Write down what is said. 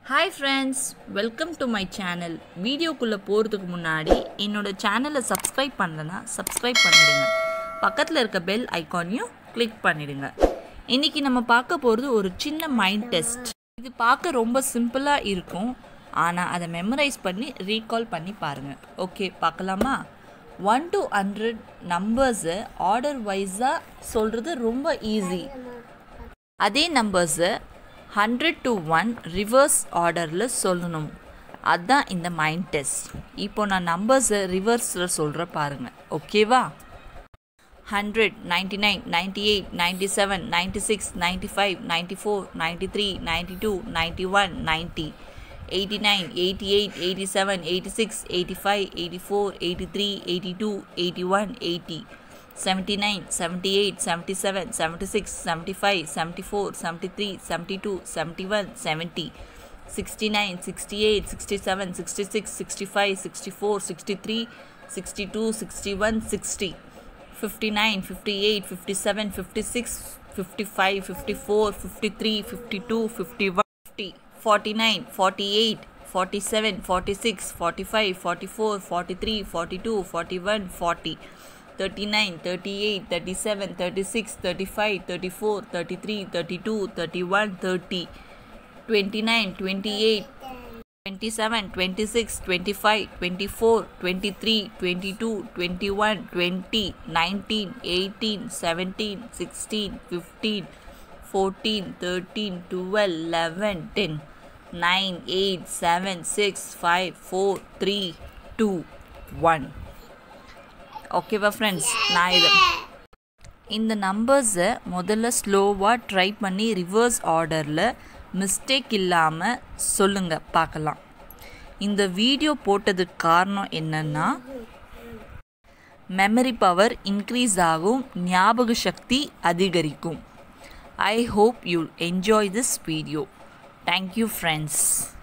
Hi friends, welcome to my channel. Video குள்ள போறதுக்கு முன்னாடி என்னோட சேனலை சப்ஸ்கிரைப் பண்ணலனா சப்ஸ்கிரைப் பண்ணிடுங்க. பக்கத்துல இருக்க பெல் ஐகானையும் கிளிக் பண்ணிடுங்க. இன்னைக்கு நம்ம பார்க்க போறது ஒரு சின்ன மைண்ட் டெஸ்ட். இது பார்க்க ரொம்ப சிம்பிளா இருக்கும். ஆனா அதை மெமரைஸ் பண்ணி ரீகால் பண்ணி பாருங்க. ஓகே, பார்க்கலாமா? 1 to 100 நம்பர்ஸ் ஆர்டர் வைஸா சொல்றது ரொம்ப ஈஸி. அதே நம்பர்ஸ் 100 to 1 ரிவர்ஸ் ஆர்டரில் சொல்லணும். அதுதான் இந்த மைண்ட் டெஸ்ட். இப்போ நான் நம்பர்ஸை ரிவர்ஸில் சொல்கிற பாருங்கள். ஓகேவா? 100, 99, 98, 97, 96, 95, 94, 93, 92, 91, 90, 89, 88, 87, 86, 85, 84, 83, 82, 81, 80, 79, 78, 77, 76, 75, 74, 73, 72, 71, 70, 69, 68, 67, 66, 65, 64, 63, 62, 61, 60, 59, 58, 57, 56, 55, 54, 53, 52, 51, 50, 49, 48, 47, 46, 45, 44, 43, 42, 41, 40, 39, 38, 37, 36, 35, 34, 33, 32, 31, 30, 29, 28, 27, 26, 25, 24, 23, 22, 21, 20, 19, 18, 17, 16, 15, 14, 13, 12, 11, 10, 9, 8, 7, 6, 5, 4, 3, 2, 1. ஓகேவா ஃப்ரெண்ட்ஸ்? நான் இந்த நம்பர்ஸை முதல்ல ஸ்லோவாக ட்ரை பண்ணி ரிவர்ஸ் ஆர்டரில் மிஸ்டேக் இல்லாமல் சொல்லுங்கள், பார்க்கலாம். இந்த வீடியோ போட்டதுக்கு காரணம் என்னென்னா, மெமரி பவர் இன்க்ரீஸ் ஆகும், ஞாபக சக்தி அதிகரிக்கும். I hope you enjoy this video. Thank you friends.